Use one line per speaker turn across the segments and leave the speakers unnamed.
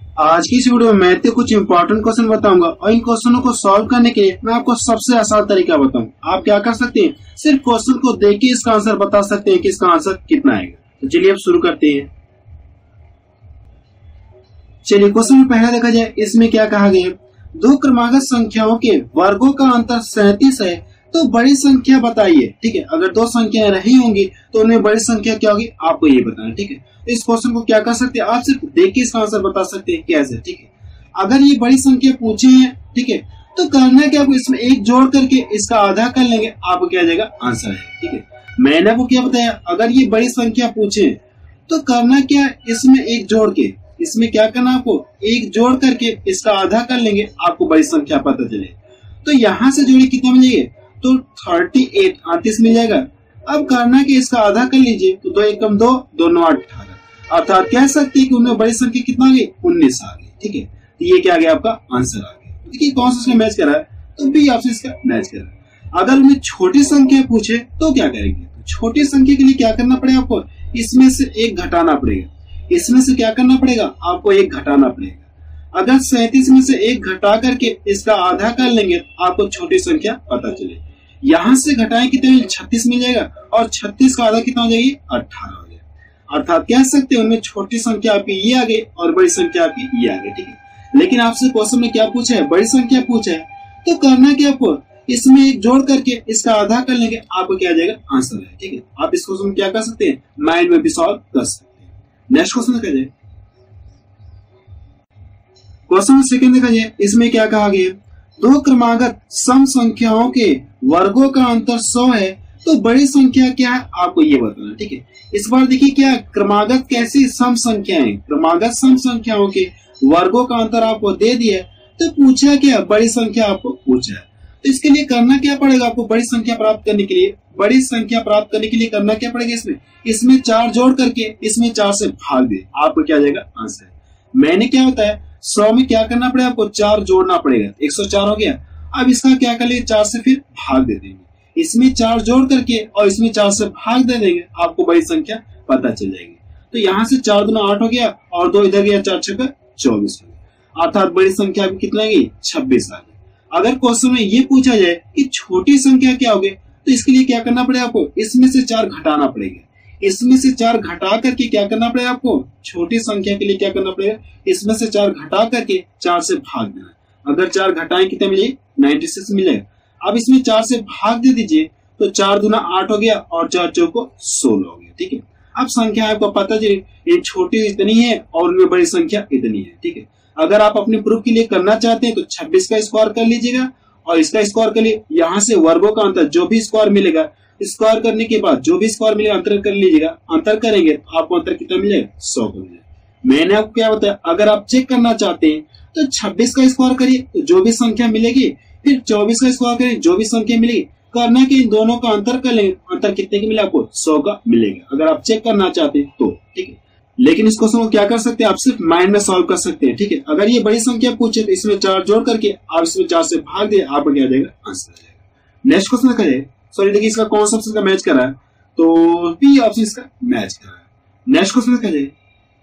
आज की इस वीडियो में मैथ के कुछ इंपॉर्टेंट क्वेश्चन बताऊंगा और इन क्वेश्चनों को सॉल्व करने के लिए मैं आपको सबसे आसान तरीका बताऊं। आप क्या कर सकते हैं, सिर्फ क्वेश्चन को देख के इसका आंसर बता सकते हैं कि इसका आंसर कितना आएगा। तो चलिए अब शुरू करते हैं। चलिए क्वेश्चन में पहला देखा जाए, इसमें क्या कहा गया है, दो क्रमागत संख्याओं के वर्गों का अंतर 37 है तो बड़ी संख्या बताइए। ठीक है, अगर दो संख्याएं रही होंगी तो उनमें बड़ी संख्या क्या होगी आपको ये बताना। ठीक है, इस क्वेश्चन को क्या कर सकते हैं, आप सिर्फ देख के इसका आंसर बता सकते हैं कैसे। ठीक है, अगर ये बड़ी संख्या पूछी है, ठीक है, तो करना क्या, आपको इसमें एक जोड़ करके इसका आधा कर लेंगे, आपको क्या आ जाएगा आंसर है। ठीक है, मैंने आपको क्या बताया, अगर ये बड़ी संख्या पूछे तो करना क्या, इसमें एक जोड़ के, इसमें क्या करना, आपको एक जोड़ करके इसका आधा कर लेंगे, आपको बड़ी संख्या पता चले। तो यहां से जोड़े कितना मिलेगा, तो 38 38 मिल जाएगा। अब करना कि इसका आधा कर लीजिए, तो 2 एकम 2, 2 9 18, अर्थात कह सकते हैं कि उनमें बड़ी संख्या कितना आ गई, 19 आ गई। ठीक है, तो ये क्या आ गया, आपका आंसर आ गया। देखिए कौन सा इसका मैच कर रहा है, तो बी ऑप्शन इसका मैच कर रहा है। अगर उन्हें छोटी संख्या पूछे तो क्या करेंगे, तो छोटी संख्या के लिए क्या करना पड़ेगा, आपको इसमें से एक घटाना पड़ेगा। इसमें से क्या करना पड़ेगा, आपको एक घटाना पड़ेगा। अगर 37 में से एक घटा करके इसका आधा कर लेंगे तो आपको छोटी संख्या पता चले। यहां से घटाएं कितने, 36 मिल जाएगा और 36 का आधा कितना हो जाएगी, 18 हो जाएगा। अर्थात कह सकते हैं उनमें छोटी संख्या आपकी ये आ गई और बड़ी संख्या आपकी ये आ गई। ठीक है, लेकिन आपसे क्वेश्चन में क्या पूछा है, बड़ी संख्या पूछा है, तो करना क्या, आपको इसमें एक जोड़ करके इसका आधा कर लेंगे, आपको क्या आ जाएगा आंसर है। ठीक है, आप इस क्वेश्चन में क्या कर सकते हैं, माइंड में भी सॉल्व कर सकते हैं। नेक्स्ट क्वेश्चन देखा जाए, क्वेश्चन सेकंड देखा जाए, इसमें क्या कहा गया, दो क्रमागत सम संख्याओं के वर्गों का अंतर 100 है तो बड़ी संख्या क्या है, आपको ये बताना। ठीक है, इस बार देखिए क्या क्रमागत कैसी सम संख्याएं, क्रमागत सम संख्याओं के वर्गों का अंतर आपको दे दिया, तो पूछा क्या, बड़ी संख्या आपको पूछा है। तो इसके लिए करना क्या पड़ेगा, आपको बड़ी संख्या प्राप्त करने के लिए, बड़ी संख्या प्राप्त करने के लिए करना क्या पड़ेगा, इसमें 4 जोड़ करके इसमें 4 से भाग दे, आपको क्या आ जाएगा आंसर। मैंने क्या होता है, 100 में क्या करना पड़ेगा, आपको 4 जोड़ना पड़ेगा, 104 हो गया। अब इसका क्या कर लेंगे, 4 से फिर भाग दे देंगे, इसमें 4 जोड़ करके और इसमें 4 से भाग दे देंगे, आपको बड़ी संख्या पता चल जाएगी। तो यहाँ से 4 दूना 8 हो गया और 2 इधर गया, 4 छक्का 24 हो गया, अर्थात बड़ी संख्या कितना आएगी, 26 आ गई। अगर क्वेश्चन में ये पूछा जाए कि छोटी संख्या क्या होगी, तो इसके लिए क्या करना पड़ेगा, आपको इसमें से 4 घटाना पड़ेगा, इसमें से 4 घटा करके क्या करना पड़ेगा, आपको छोटी संख्या के लिए क्या करना पड़ेगा, इसमें से 4 घटा करके 4 से भाग देना। अगर 4 घटाएं कितने मिले, 96 मिलेगा। अब इसमें 4 से भाग दे दीजिए, तो 4 दूना 8 हो गया और 4 चौको 16 हो गया। ठीक है, अब संख्या आपको पता चली, ये छोटी इतनी है और उनमें बड़ी संख्या इतनी है। ठीक है, अगर आप अपने प्रूफ के लिए करना चाहते हैं तो 26 का स्क्वायर कर लीजिएगा और इसका स्क्वायर कर लिए, यहाँ से वर्गों का अंतर जो भी स्क्वायर मिलेगा, स्क्वायर करने के बाद जो भी स्क्वायर मिलेगा अंतर कर लीजिएगा, अंतर करेंगे तो आपको अंतर कितना मिलेगा, 100 का मिलेगा। मैंने आपको क्या बताया, अगर आप चेक करना चाहते हैं तो 26 का स्क्वायर करिए तो जो भी संख्या मिलेगी, फिर 24 का स्क्वायर करिए जो भी संख्या मिलेगी, करना कि इन दोनों का अंतर कर लेंगे, अंतर कितने का मिलेगा, आपको 100 का मिलेगा, अगर आप चेक करना चाहते हैं तो। ठीक है, लेकिन इस क्वेश्चन को क्या कर सकते हैं, आप सिर्फ माइंड में सॉल्व कर सकते हैं। ठीक है, अगर ये बड़ी संख्या पूछे तो इसमें 4 जोड़ करके आप इसमें 4 से भाग दे, आपको क्या आ जाएगा आंसर आ जाएगा। नेक्स्ट क्वेश्चन देखा जाए, सॉरी देखिए इसका कौन सा ऑप्शन का मैच कर रहा है, तो बी ऑप्शन इसका मैच कर रहा है। नेक्स्ट क्वेश्चन देखा जाए,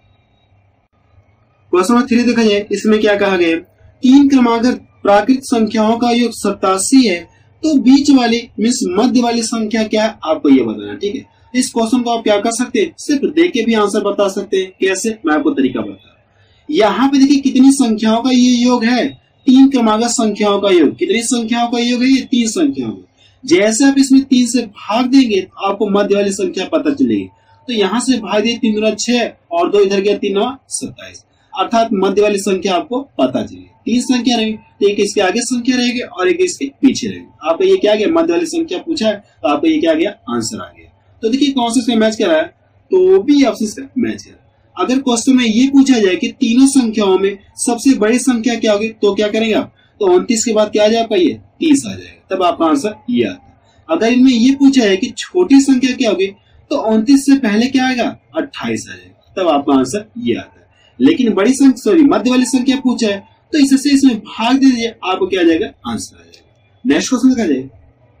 क्वेश्चन नंबर 3 देखा जाए, इसमें क्या कहा गया, 3 क्रमागत प्राकृत संख्याओं का योग 87 है तो बीच वाली मीन्स मध्य वाली संख्या क्या है, आपको ये बताना। ठीक है, इस क्वेश्चन को आप क्या कर सकते हैं, सिर्फ देख के भी आंसर बता सकते हैं। कैसे, मैं आपको तरीका बता। यहाँ पे देखिए कितनी संख्याओं का ये योग है, 3 क्रमागत संख्याओं का योग। कितनी संख्याओं का योग है, ये 3 संख्याओं का। जैसे आप इसमें 3 से भाग देंगे तो आपको मध्य वाली संख्या पता चलेगी। तो यहाँ से भाग दिए, 3 दूना 6 और 2 इधर गया, 3 9 27, अर्थात मध्य वाली संख्या आपको पता चलेगी। 3 संख्या रहेगी, तो एक इसके आगे संख्या रहेगी और एक इसके पीछे रहेगी। आपको ये क्या गया, मध्य वाली संख्या पूछा है तो आपको ये क्या गया, आंसर आ गया। तो देखिए कौन सा इसमें मैच कर रहा है, तो बी ऑप्शन इसका मैच कर रहा है। अगर क्वेश्चन में ये पूछा जाए कि तीनों संख्याओं में सबसे बड़ी संख्या क्या होगी, तो क्या करेंगे आप, तो 29 के बाद क्या आ जाएगा, ये 30 आ जाएगा, तब आपका आंसर ये आता है। अगर इनमें ये पूछा है कि छोटी संख्या क्या होगी, तो 29 से पहले क्या आएगा, 28 आ जाएगा, तब आपका आंसर ये आता है। लेकिन बड़ी संख्या, सॉरी मध्य वाली संख्या पूछा है तो इससे इसमें भाग दे दीजिए, आपको क्या आ जाएगा, आंसर आ जाएगा। नेक्स्ट क्वेश्चन देखा जाए,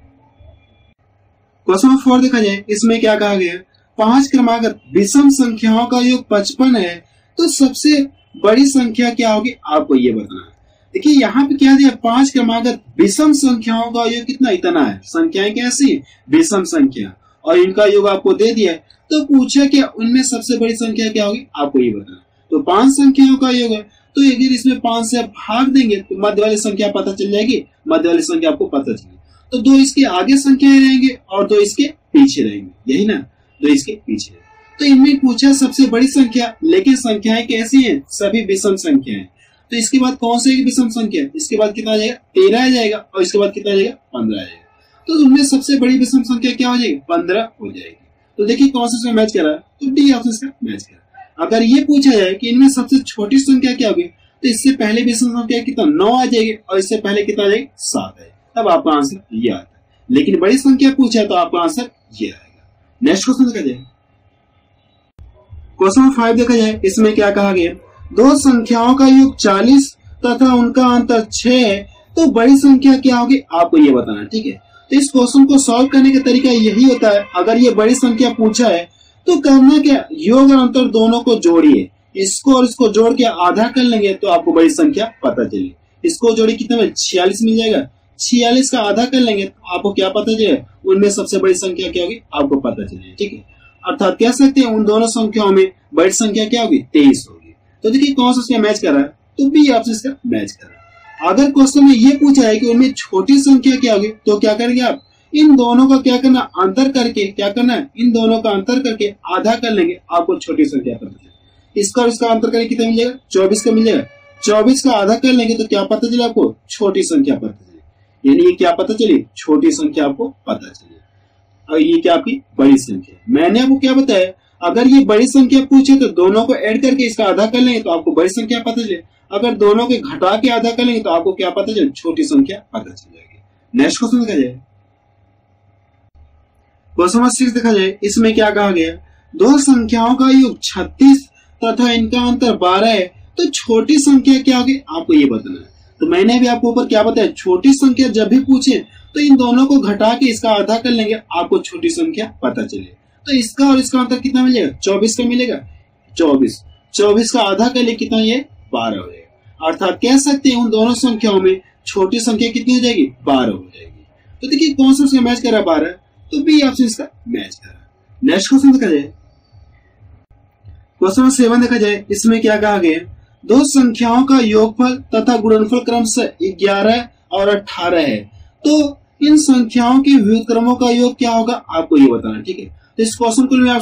क्वेश्चन नंबर 4 देखा जाए, इसमें क्या कहा गया, 5 क्रमागत विषम संख्याओं का योग 55 है तो सबसे बड़ी संख्या क्या होगी आपको ये बताना है। देखिए यहाँ पे क्या दिया, 5 क्रमागत विषम संख्याओं का योग कितना, इतना है। संख्याएं कैसी, विषम संख्या, और इनका योग आपको दे दिया है। तो पूछा क्या उनमें सबसे बड़ी संख्या क्या होगी आपको ये बताना। तो 5 संख्याओं का योग है, तो अगर इसमें 5 से आप भाग देंगे तो मध्य वाली संख्या पता चल जाएगी, मध्य वाली संख्या आपको पता चलेगी। तो 2 इसके आगे संख्याएं रहेंगे और 2 इसके पीछे रहेंगे, यही ना, 2 इसके पीछे। तो इनमें पूछा सबसे बड़ी संख्या, लेकिन संख्याएं कैसी हैं, सभी विषम संख्याएं। तो इसके बाद कौन सी विषम संख्या, इसके बाद कितना आ जाएगा, 13 आ जाएगा, और इसके बाद कितना आ जाएगा, 15 आ जाएगा। तो उनमें सबसे बड़ी विषम संख्या क्या हो जाएगी, 15 हो जाएगी। तो देखिए कौन सा मैच करा, तो डी ऑप्शन इसका मैच करा। अगर ये पूछा जाए कि इनमें सबसे छोटी संख्या क्या होगी, तो इससे पहले विषम संख्या कितना, 9 आ जाएगी, और इससे पहले कितना आ जाएगी, 7 है। तब आपका आंसर ये आता है। लेकिन बड़ी संख्या पूछा तो आपका आंसर ये आएगा। नेक्स्ट क्वेश्चन देखा जाए, क्वेश्चन 5 देखा जाए, इसमें क्या कहा गया, 2 संख्याओं का योग 40 तथा उनका अंतर 6 है, तो बड़ी संख्या क्या होगी आपको ये बताना है। ठीक है, तो इस क्वेश्चन को सॉल्व करने का तरीका यही होता है, अगर ये बड़ी संख्या पूछा है तो करना क्या, योग और अंतर दोनों को जोड़िए, इसको और इसको जोड़ के आधा कर लेंगे तो आपको बड़ी संख्या पता चलेगी। इसको जोड़िए कितना में, 46 मिल जाएगा, 46 का आधा कर लेंगे तो आपको क्या पता चलेगा, उनमें सबसे बड़ी संख्या क्या होगी आपको पता चलेगी। ठीक है, अर्थात कह सकते हैं उन दोनों संख्याओं में बड़ी संख्या क्या होगी, 23 होगी। तो देखिए कौन सा उसका मैच कर रहा है, तो बी ऑप्शन इसका मैच कर रहा है। अगर क्वेश्चन में ये पूछा है कि उनमें छोटी संख्या क्या होगी, तो क्या करेंगे आप, इन दोनों का क्या करना, अंतर करके क्या करना है, इन दोनों का अंतर करके आधा कर लेंगे, आपको छोटी संख्या पता चलेगी। इसका और इसका अंतर करके कितना मिल जाएगा, 24 का मिल जाएगा। 24 का आधा कर लेंगे तो क्या पता चले आपको, छोटी संख्या पता चले, यानी ये क्या पता चली, छोटी संख्या आपको पता चली, और ये क्या आपकी बड़ी संख्या। मैंने आपको क्या बताया, अगर ये बड़ी संख्या पूछे तो दोनों को ऐड करके इसका आधा कर लेंगे तो आपको बड़ी संख्या पता चले, अगर दोनों के घटा के आधा कर लेंगे तो आपको क्या पता चले, छोटी संख्या पता चल जाएगी। नेक्स्ट क्वेश्चन देखा जाए, क्वेश्चन नंबर 6 देखा जाए, इसमें क्या कहा गया, 2 संख्याओं का योग 36 तथा इनका अंतर 12 है, तो छोटी संख्या क्या होगी आपको ये बताना है। तो मैंने भी आपको ऊपर क्या बताया, छोटी संख्या जब भी पूछे तो इन दोनों को घटा के इसका आधा कर लेंगे, आपको छोटी संख्या पता चले। तो इसका और इसका अंतर कितना मिलेगा, 24 का मिलेगा, 24 का आधा कर ले कितना, ये 12 हो जाएगा। अर्थात कह सकते हैं उन दोनों संख्याओं में छोटी संख्या कितनी हो जाएगी, 12 हो जाएगी। तो देखिए कौन सा उसका मैच कर रहा है, 12, तो बी ऑप्शन इसका मैच कर रहा है। नेक्स्ट क्वेश्चन देखा जाए, क्वेश्चन 7 देखा जाए, इसमें क्या कहा गया, 2 संख्याओं का योगफल तथा गुणनफल क्रमशः 11 और 18 है, तो इन संख्याओं के व्युत्क्रमों का योग क्या होगा आपको ये बताना। ठीक है, तो इस क्वेश्चन को मैं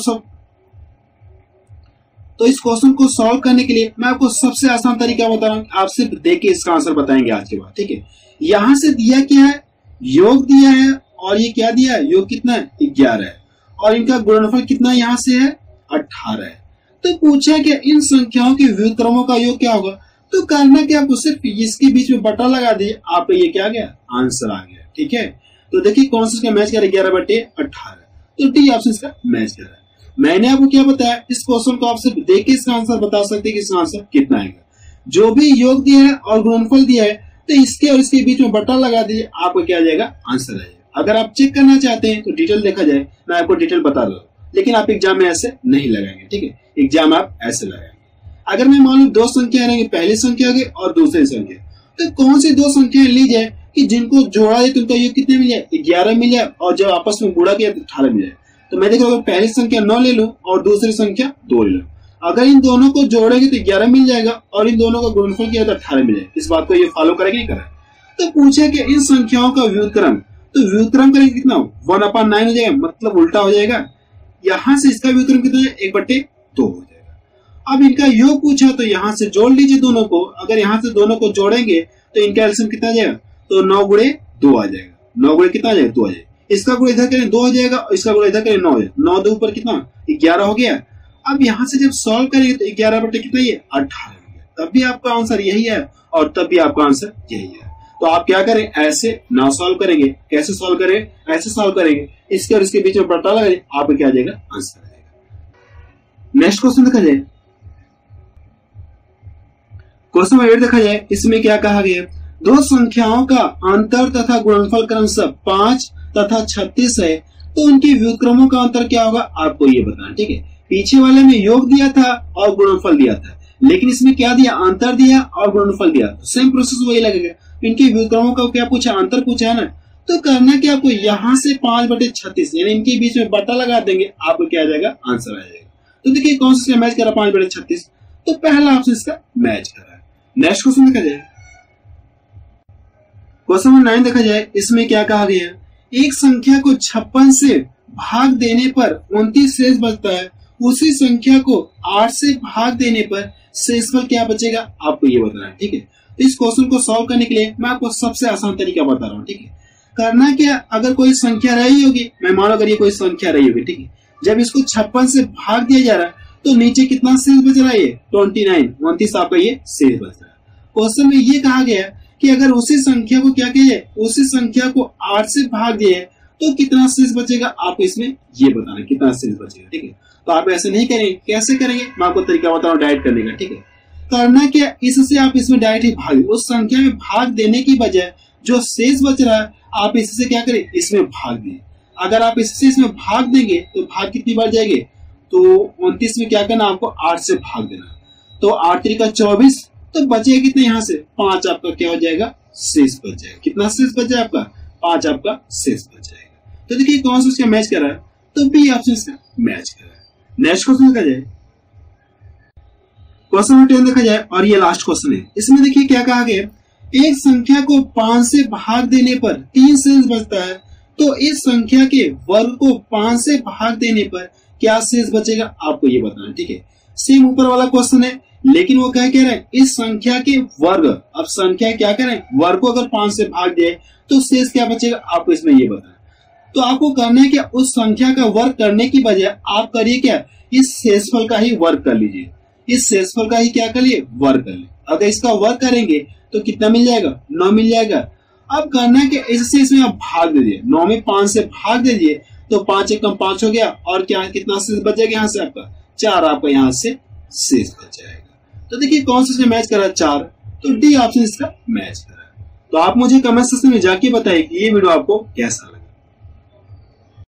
इस क्वेश्चन को सॉल्व करने के लिए मैं आपको सबसे आसान तरीका बता रहा हूं, आप सिर्फ देख के इसका आंसर बताएंगे आज के बाद। ठीक है, यहां से दिया क्या है, योग दिया है, और ये क्या दिया है, योग कितना है, 11 है, और इनका गुणनफल कितना यहाँ से है, 18 है। तो पूछा क्या इन संख्याओं के व्युत्क्रमों का योग क्या होगा, तो करना क्या, आपको सिर्फ इसके बीच में बटा लगा दिए, आप ये क्या आ गया, आंसर आ गया। ठीक है, तो देखिए कौन सा मैच कर रहा है, 11/18, तो डी ऑप्शन इसका मैच कर रहा है। मैंने आपको क्या बताया, इस क्वेश्चन को आप सिर्फ देख के इसका आंसर बता सकते हैं कि इसका आंसर कितना आएगा। जो भी योग दिया है और गुणनफल दिया है, तो इसके और इसके बीच में बटा लगा दीजिए, आपको क्या आ जाएगा, आंसर आ जाएगा। अगर आप चेक करना चाहते हैं तो डिटेल देखा जाए, मैं आपको डिटेल बता दूं, लेकिन आप एग्जाम में ऐसे नहीं लगाएंगे। ठीक है, एग्जाम आप ऐसे लगाएंगे। अगर मैं मान लू 2 संख्या रहेंगी, पहली संख्या होगी और दूसरी संख्या, तो कौन सी 2 संख्या ली जाए कि जिनको जोड़ा जाए तो उनका योग कितने मिल जाए, 11 मिल जाए, और जब आपस में गुणा किया तो 18 मिल जाए। तो मैं देखो, अगर पहली संख्या 9 ले लूं और दूसरी संख्या 2 ले लूं, अगर इन दोनों को जोड़ेंगे तो 11 मिल जाएगा, और इन दोनों का गुणनफल किया तो 18 मिल जाएगा। इस बात को ये फॉलो करेंगे नहीं करें। तो पूछा कि इन संख्याओं का व्युत्क्रम, तो व्युत्क्रम करेंगे कितना, 1/9 हो जाएगा, मतलब उल्टा हो जाएगा। यहां से इसका व्युत्क्रम कितना है, 1/2 हो जाएगा। अब इनका योग पूछा तो यहां से जोड़ लीजिए दोनों को, अगर यहां से दोनों को जोड़ेंगे तो इनका एलसीएम कितना आ जाएगा, तो 9 × 2 आ जाएगा, 9 × कितना आ जाएगा, 2 आ जाएगा। इसका गुणा इधर करें 2 हो जाएगा, और इसका गुणा इधर करें 9 हो जाएगा, 9 2 पर कितना, 11 हो गया। अब यहां से जब सॉल्व करेंगे तो 11 कितना, ये 18 हो गया। तब भी आपका आंसर यही है, और तब भी आपका आंसर यही है। तो आप क्या करें, ऐसे ना सॉल्व करेंगे, कैसे सॉल्व करें, ऐसे सॉल्व करेंगे, इसके और इसके बीच में बटा लगाएंगे, आपको क्या आ जाएगा, आंसर आ जाएगा। नेक्स्ट क्वेश्चन देखा जाए, क्वेश्चन नंबर 8 देखा जाए, इसमें क्या कहा गया, 2 संख्याओं का अंतर तथा गुणनफल क्रमशः 5 तथा 36 है, तो उनके व्युत्क्रमों का अंतर क्या होगा आपको ये बताना। ठीक है, पीछे वाले में योग दिया था और गुणनफल दिया था, लेकिन इसमें क्या दिया, अंतर दिया और गुणनफल दिया, तो सेम प्रोसेस वही लगेगा। इनके व्युत्क्रमों का क्या पूछा, अंतर पूछा है ना, तो करना क्या आपको, यहाँ से 5/36 यानी इनके बीच में बटा लगा देंगे, आपको क्या आ जाएगा, आंसर आ जाएगा। तो देखिए कौन सा मैच कर रहा है, 5/36, तो पहला ऑप्शन इसका मैच कर रहा है। नेक्स्ट क्वेश्चन देखा जाए, क्वेश्चन नंबर 9 देखा जाए, इसमें क्या कहा गया है, एक संख्या को 56 से भाग देने पर 29 शेष बचता है, उसी संख्या को 8 से भाग देने पर शेषफल क्या बचेगा, आपको ये बताना है। ठीक है, तो इस क्वेश्चन को सॉल्व करने के लिए मैं आपको सबसे आसान तरीका बता रहा हूँ। ठीक है, करना क्या, अगर कोई संख्या रही होगी, मैं मानो अगर ये कोई संख्या रही होगी, ठीक है, जब इसको 56 से भाग दिया जा रहा है तो नीचे कितना शेष बच रहा है, ये 29 आपका ये शेष बच रहा है। क्वेश्चन में ये कहा गया कि अगर उसी संख्या को क्या किया जाए, उसी संख्या को 8 से भाग दिया तो कितना शेष बचेगा, आपको इसमें ये बताना कितना शेष बचेगा। ठीक है, तो आप ऐसे नहीं करेंगे, कैसे करेंगे, मैं आपको तरीका बता रहा हूँ डायरेक्ट करने का। ठीक है, करना क्या, इससे आप इसमें डायरेक्ट ही भाग, उस संख्या में भाग देने की बजाय जो शेष बच रहा है आप इससे क्या करें, इसमें भाग दें। अगर आप इससे इसमें भाग देंगे तो भाग कितनी बार जाएंगे, तो 29 में क्या करना, आपको 8 से भाग देना, तो 8 3 24, तो बचेगा कितने, यहाँ से 5 आपका क्या हो जाएगा, शेष बच जाएगा। कितना शेष बच जाएगा आपका, 5 आपका शेष बच जाएगा। तो देखिए कौन सा उसका मैच कर रहा है, तो बी ऑप्शन इसका मैच कर रहा है। नेक्स्ट क्वेश्चन देखा जाए, क्वेश्चन नंबर 10 देखा जाए, और ये लास्ट क्वेश्चन है। इसमें देखिए क्या कहा गया, एक संख्या को 5 से भाग देने पर 3 शेष बचता है, तो इस संख्या के वर्ग को 5 से भाग देने पर क्या शेष बचेगा, आपको ये बताना है। ठीक है, सेम ऊपर वाला क्वेश्चन है, लेकिन वो क्या कह रहे हैं, इस संख्या के वर्ग, अब संख्या क्या करें, वर्ग को अगर 5 से भाग दिए तो शेष क्या बचेगा, आपको इसमें ये बताना है। तो आपको करना है क्या, उस संख्या का वर्ग करने की बजाय आप करिए क्या, इस शेषफल का ही वर्ग कर लीजिए, इस शेषफल का ही क्या कर लिए, वर्ग कर लिए। अगर इसका वर्ग करेंगे तो कितना मिल जाएगा, 9 मिल जाएगा। अब करना है कि इससे इसमें आप भाग दे दिए, 9 में 5 से भाग दे दिए तो 5 1 कम 5 हो गया, और क्या कितना शेष बच जाएगा, यहाँ से आपका 4 आपका यहाँ से शेष बच जाएगा। तो देखिए कौन सा मैच कर रहा है, 4, तो डी ऑप्शन इसका मैच कर रहा है। तो आप मुझे कमेंट सेक्शन में जाके बताइए कि ये वीडियो आपको कैसा लगा।